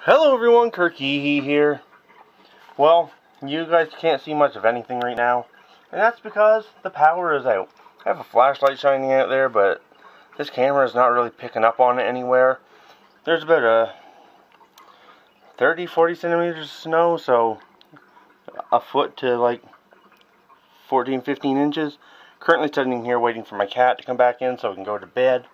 Hello everyone, Kirky here. Well, you guys can't see much of anything right now, and that's because the power is out. I have a flashlight shining out there, but this camera is not really picking up on it anywhere. There's about a 30-40 centimeters of snow, so a foot to like 14-15 inches. Currently sitting here waiting for my cat to come back in so we can go to bed.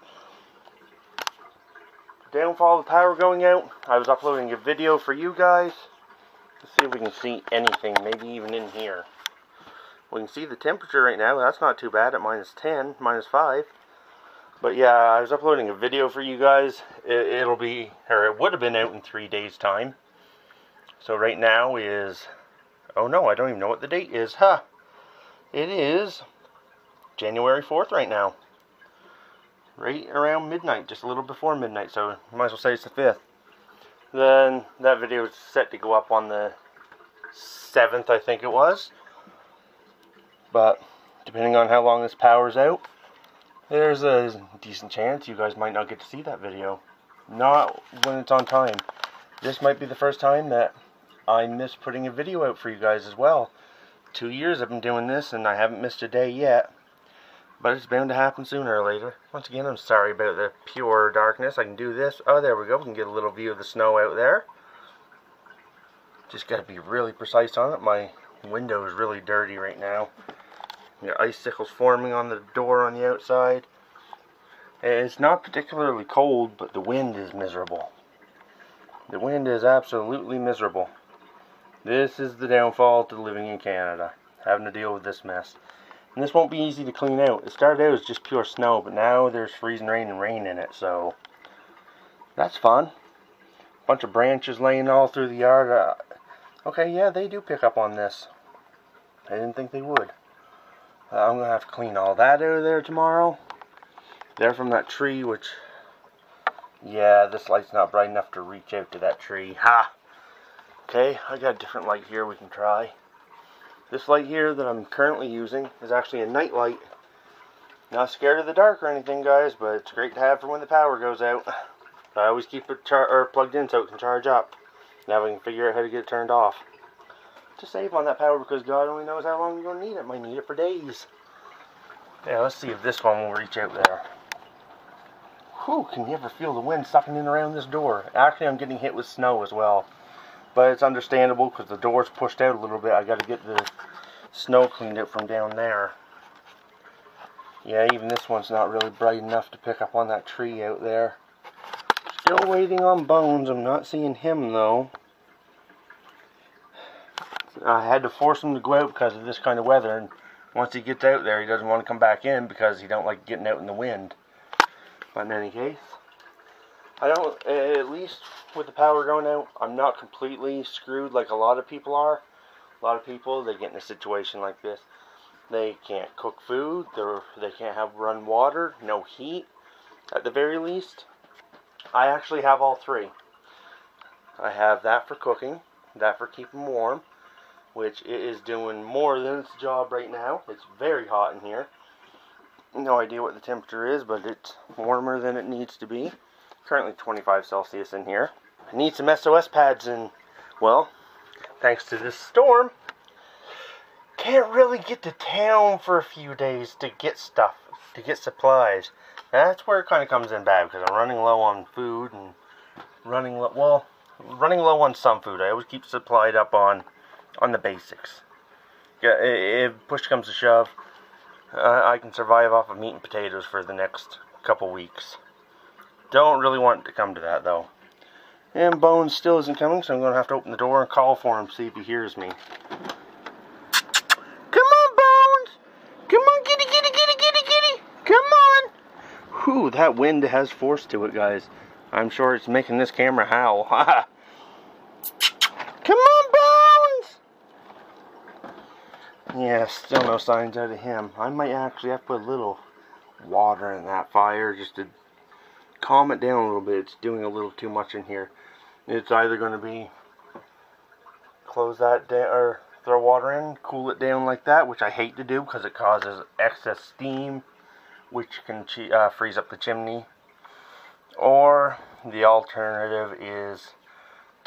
Downfall of the power going out. I was uploading a video for you guys. Let's see if we can see anything, maybe even in here. We can see the temperature right now. That's not too bad at -10, -5. But yeah, I was uploading a video for you guys. It would have been out in 3 days time. So right now is, oh no, I don't even know what the date is. It is January 4th right now. Right around midnight, just a little before midnight, so you might as well say it's the 5th. Then that video is set to go up on the 7th, I think it was. But depending on how long this power's out, there's a decent chance you guys might not get to see that video. Not when it's on time. This might be the first time that I miss putting a video out for you guys as well. 2 years I've been doing this and I haven't missed a day yet. But it's bound to happen sooner or later. Once again, I'm sorry about the pure darkness. I can do this. Oh, there we go. We can get a little view of the snow out there. Just got to be really precise on it. My window is really dirty right now. There are icicles forming on the door on the outside. It's not particularly cold, but the wind is miserable. The wind is absolutely miserable. This is the downfall to living in Canada. Having to deal with this mess. And this won't be easy to clean out. It started out as just pure snow, but now there's freezing rain and rain in it, so that's fun. Bunch of branches laying all through the yard. Okay, yeah, they do pick up on this. I didn't think they would. I'm going to have to clean all that out of there tomorrow. They're from that tree, which, yeah, this light's not bright enough to reach out to that tree. Ha! Okay, I got a different light here we can try. This light here that I'm currently using is actually a night light. Not scared of the dark or anything, guys, but it's great to have for when the power goes out. I always keep it plugged in so it can charge up. Now we can figure out how to get it turned off. To save on that power, because God only knows how long you're going to need it. Might need it for days. Yeah, let's see if this one will reach out there. Whew, can you ever feel the wind sucking in around this door? Actually, I'm getting hit with snow as well. But it's understandable because the door's pushed out a little bit. I got to get the snow cleaned out from down there. Yeah, even this one's not really bright enough to pick up on that tree out there. Still waiting on Bones. I'm not seeing him though. I had to force him to go out because of this kind of weather. And once he gets out there, he doesn't want to come back in because he don't like getting out in the wind. But in any case, at least with the power going out, I'm not completely screwed like a lot of people are. A lot of people, they get in a situation like this. They can't cook food, they can't have run water, no heat, at the very least. I actually have all three. I have that for cooking, that for keeping warm, which it is doing more than its job right now. It's very hot in here. No idea what the temperature is, but it's warmer than it needs to be. Currently 25 Celsius in here. I need some SOS pads and, well, thanks to this storm, can't really get to town for a few days to get stuff, to get supplies. That's where it kind of comes in bad because I'm running low on food and running low on some food. I always keep supplied up on the basics. Yeah, if push comes to shove, I can survive off of meat and potatoes for the next couple weeks. Don't really want it to come to that, though. And Bones still isn't coming, so I'm going to have to open the door and call for him, see if he hears me. Come on, Bones! Come on, kitty, kitty, kitty, kitty, kitty! Come on! Whew, that wind has force to it, guys. I'm sure it's making this camera howl. Come on, Bones! Yeah, still no signs out of him. I might actually have to put a little water in that fire just to calm it down a little bit. It's doing a little too much in here. It's either going to be close that down or throw water in, cool it down like that, which I hate to do because it causes excess steam, which can freeze up the chimney. Or the alternative is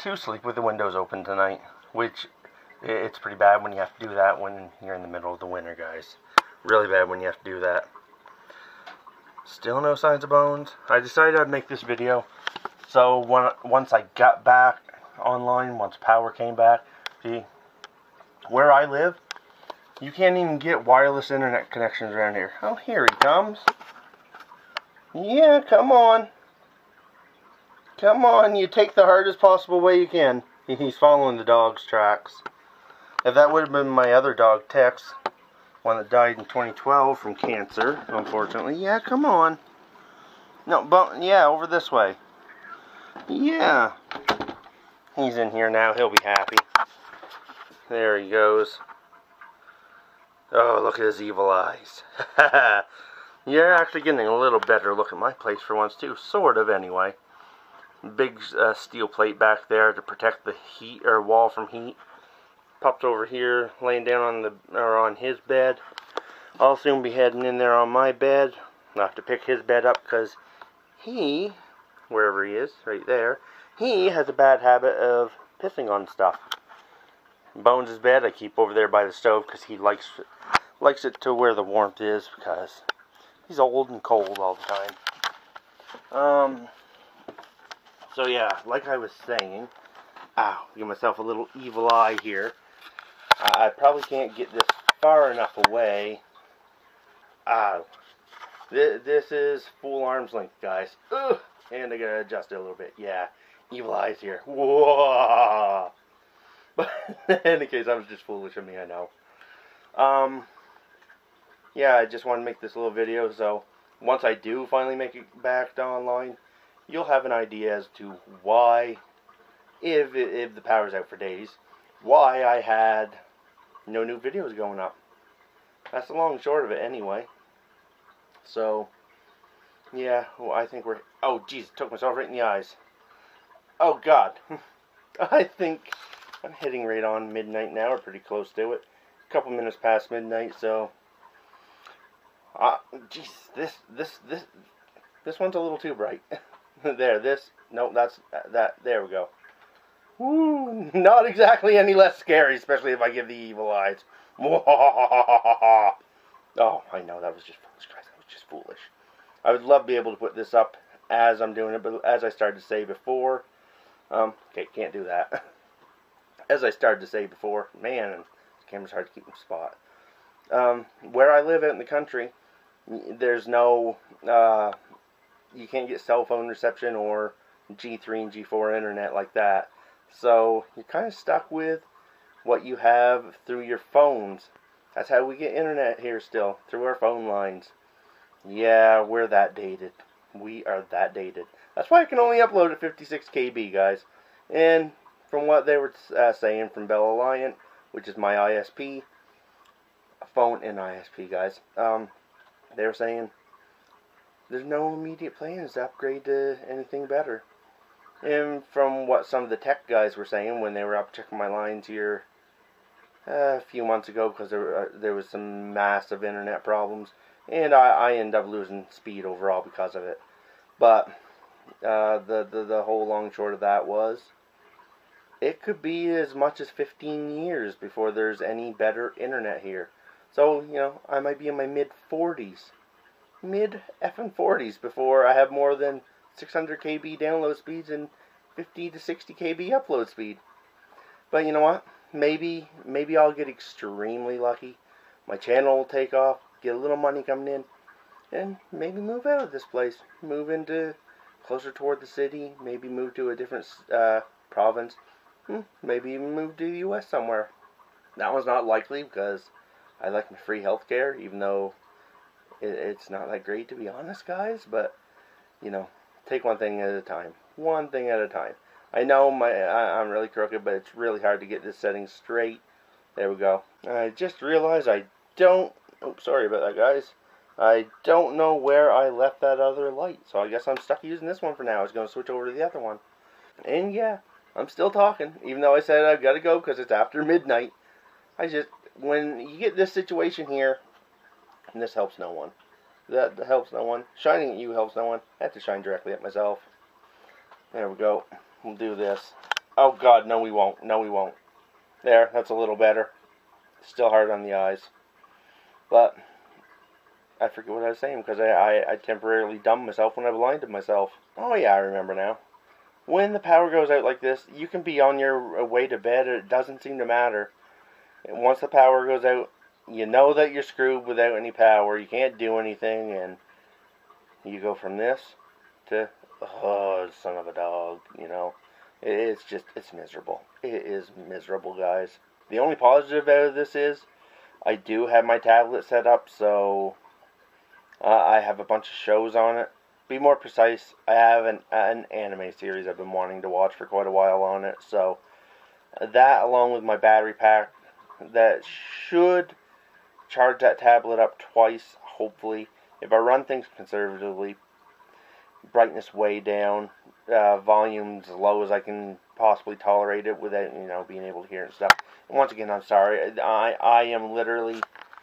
to sleep with the windows open tonight, which it's pretty bad when you have to do that when you're in the middle of the winter, guys. Really bad when you have to do that. Still no signs of Bones. I decided I'd make this video. So once I got back online, once power came back, see, where I live, you can't even get wireless internet connections around here. Oh, here he comes. Yeah, come on. Come on, you take the hardest possible way you can. He's following the dog's tracks. If that would have been my other dog, Tex, one that died in 2012 from cancer, unfortunately. Yeah, come on. No, but yeah, over this way. Yeah. He's in here now. He'll be happy. There he goes. Oh, look at his evil eyes. You're actually getting a little better look at my place for once, too. Sort of, anyway. Big steel plate back there to protect the heat or wall from heat. Popped over here, laying down on his bed. I'll soon be heading in there on my bed. I'll have to pick his bed up because he, wherever he is, right there, he has a bad habit of pissing on stuff. Bones' bed I keep over there by the stove because he likes it to where the warmth is because he's old and cold all the time. So yeah, like I was saying, ow, give myself a little evil eye here. I probably can't get this far enough away. Ow. This is full arm's length, guys. Ugh. And I gotta adjust it a little bit. Yeah, evil eyes here. Whoa. But in any case, that was just foolish of me, I know. Yeah, I just want to make this little video, so once I do finally make it back to online, you'll have an idea as to why, if the power's out for days, why I had no new videos going up. That's the long and short of it anyway. So, yeah, well, I think we're... Oh, jeez, took myself right in the eyes. Oh, God. I think I'm hitting right on midnight now, or pretty close to it. A couple minutes past midnight, so... Jeez, this one's a little too bright. There, no, there we go. Woo, not exactly any less scary, especially if I give the evil eyes. Oh, I know, that was just foolish, guys. That was just foolish. I would love to be able to put this up as I'm doing it, but as I started to say before, okay, can't do that. As I started to say before, man, the camera's hard to keep in spot. Where I live out in the country, there's no, you can't get cell phone reception or G3 and G4 internet like that. So you're kind of stuck with what you have through your phones. That's how we get internet here still, through our phone lines. Yeah, we're that dated. We are that dated. That's why I can only upload at 56 KB, guys. And from what they were saying from Bell Alliant, which is my ISP, phone and ISP, guys, they were saying there's no immediate plans to upgrade to anything better. And from what some of the tech guys were saying when they were up checking my lines here a few months ago, because there was some massive internet problems, and I ended up losing speed overall because of it. But the whole long and short of that was, it could be as much as 15 years before there's any better internet here. So, you know, I might be in my mid-40s. Mid-effing-40s before I have more than 600 KB download speeds and 50 to 60 KB upload speed. But you know what? Maybe I'll get extremely lucky. My channel will take off, get a little money coming in, and maybe move out of this place. Move into closer toward the city. Maybe move to a different province. Maybe even move to the U.S. somewhere. That one's not likely because I like my free healthcare, even though it's not that great, to be honest, guys. But, you know, take one thing at a time. One thing at a time. I know I'm really crooked, but it's really hard to get this setting straight. There we go. I just realized I don't... Oops, sorry about that, guys. I don't know where I left that other light, so I guess I'm stuck using this one for now. I was going to switch over to the other one. And yeah, I'm still talking, even though I said I've got to go because it's after midnight. When you get this situation here, and this helps no one. That helps no one. Shining at you helps no one. I have to shine directly at myself. There we go. We'll do this. Oh God, no we won't. No we won't. There, that's a little better. Still hard on the eyes. But I forget what I was saying because I temporarily dumbed myself when I blinded myself. Oh yeah, I remember now. When the power goes out like this, you can be on your way to bed. It doesn't seem to matter. And once the power goes out, you know that you're screwed without any power. You can't do anything, and you go from this to, oh, son of a dog, you know. It's miserable. It is miserable, guys. The only positive out of this is I do have my tablet set up, so I have a bunch of shows on it. Be more precise, I have an anime series I've been wanting to watch for quite a while on it, so that along with my battery pack, that should charge that tablet up twice, hopefully. If I run things conservatively, brightness way down, volume as low as I can possibly tolerate it without, you know, being able to hear it and stuff. And once again, I'm sorry, I am literally,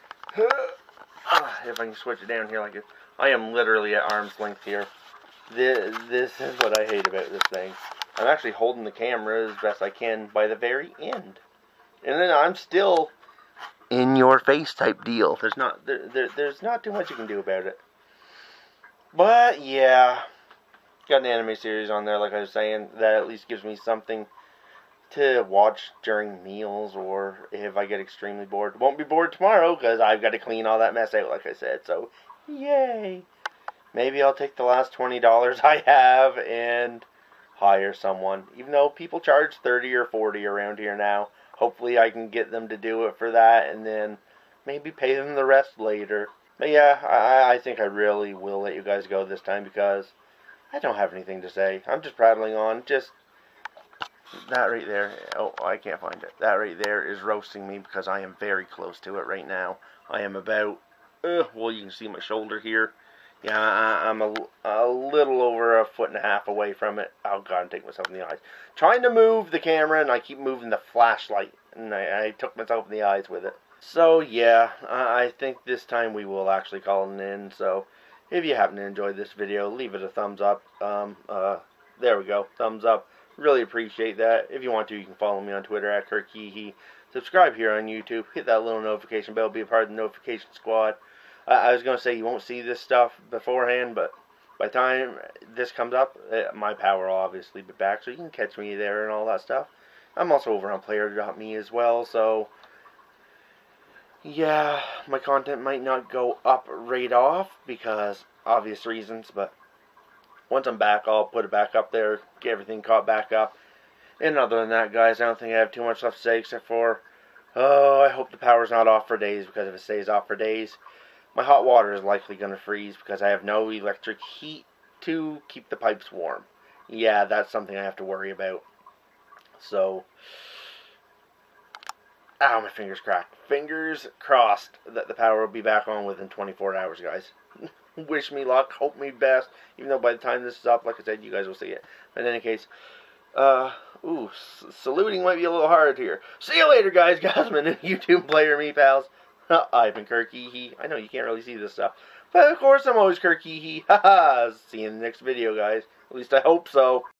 if I can switch it down here like this, I am literally at arm's length here. This is what I hate about this thing. I'm actually holding the camera as best I can by the very end. And then I'm still in your face type deal. There's not too much you can do about it. But yeah, got an anime series on there, like I was saying, that at least gives me something to watch during meals, or if I get extremely bored. Won't be bored tomorrow because I've got to clean all that mess out, like I said. So yay! Maybe I'll take the last $20 I have and hire someone. Even though people charge $30 or $40 around here now. Hopefully I can get them to do it for that and then maybe pay them the rest later. But yeah, I think I really will let you guys go this time because I don't have anything to say. I'm just prattling on. Just that right there. Oh, I can't find it. That right there is roasting me because I am very close to it right now. I am about, well, you can see my shoulder here. Yeah, I'm a little over 1.5 feet away from it. Oh God, I'm taking myself in the eyes. Trying to move the camera, and I keep moving the flashlight, and I took myself in the eyes with it. So yeah, I think this time we will actually call it in. So if you happen to enjoy this video, leave it a thumbs up. There we go, thumbs up. Really appreciate that. If you want to, you can follow me on Twitter at Kirky. Subscribe here on YouTube. Hit that little notification bell. Be a part of the notification squad. I was going to say you won't see this stuff beforehand, but by the time this comes up, my power will obviously be back, so you can catch me there and all that stuff. I'm also over on player.me as well, so yeah, my content might not go up right off because obvious reasons, but once I'm back, I'll put it back up there, get everything caught back up. And other than that, guys, I don't think I have too much left to say except for, oh, I hope the power's not off for days, because if it stays off for days, my hot water is likely going to freeze because I have no electric heat to keep the pipes warm. Yeah, that's something I have to worry about. So, ow, my fingers cracked. Fingers crossed that the power will be back on within 24 hours, guys. Wish me luck, hope me best, even though by the time this is up, like I said, you guys will see it. But in any case, saluting might be a little hard here. See you later, guys, Gosman and YouTube player me, pals. I've been Kirky. I know you can't really see this stuff, but of course I'm always Kirky. Haha. See you in the next video, guys. At least I hope so.